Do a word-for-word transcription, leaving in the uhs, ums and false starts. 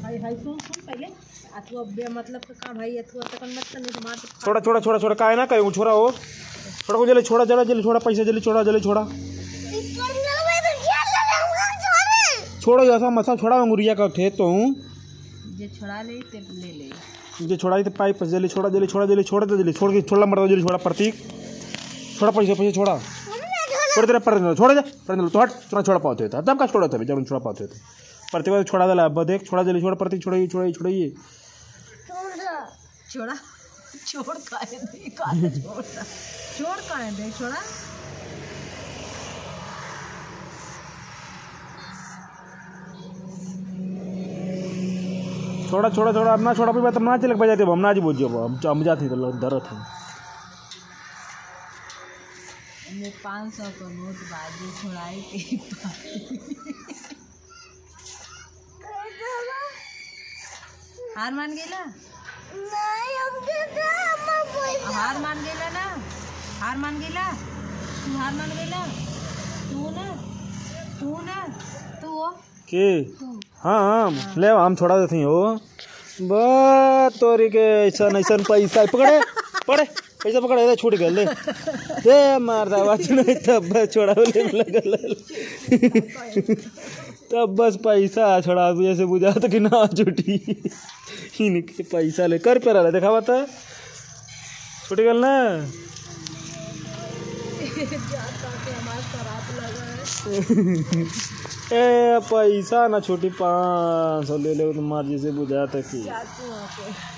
हाय हाय सुन सुन पहले अथवा बे मतलब का भाई अथवा तक मत नहीं मार छोड़ा छोड़ा छोड़ा छोड़ा का है ना कहीं छोड़ा हो छोड़ा को जल्दी छोड़ा जल्दी जल्दी छोड़ा पैसा जल्दी छोड़ा जल्दी छोड़ा छोड़ो ऐसा मसा छोड़ा अंगुरिया का थे तो जे छोड़ा ले ते ले ले जे छोड़ा तो पाइप जल्दी छोड़ा जल्दी छोड़ा जल्दी छोड़ा जल्दी छोड़ के छोड़ा मर जल्दी छोड़ा प्रतीक छोड़ा पैसा पैसा छोड़ा छोड़ तेरा पर छोड़ दे पर तो हट छोड़ा छोड़ा पाते था तब का छोड़ा था जब छोड़ा पाते थे प्रतीक छोड़ा दला अब देख छोड़ा जल्दी छोड़ा प्रतीक छोड़ाइए छोड़ाइए छोड़ाइए छोड़ा छोड़ काहे दे काहे छोड़ छोड़ काहे दे छोड़ा छोड़ा छोड़ा छोड़ा अपना छोड़ा भी बात ना चलक बजाते हम ना जी बोझ हम हम जाते तो डरत है मैं पाँच सौ का नोट बाजी छोड़ाई के हार मान गेला हार मान गेला ना हार मान गेला तू हार मान गेला तू ना तू ना तू के हाँ हाँ ले हम छोड़ा देते हो बस तोरी के ऐसा ऐसा पैसा पकड़े पकड़े पैसा पकड़े दे छूट गए ले दे मार आवाज नहीं तब बस छोड़ा ले लगल तब बस पैसा छोड़ा जैसे बुझा तो कि ना छुटी इनके पैसा ले कर पे रहा देखा बता छूट गल ना ए पैसा ना छोटी पाँच सौ ले ले मार जैसे बुझा तक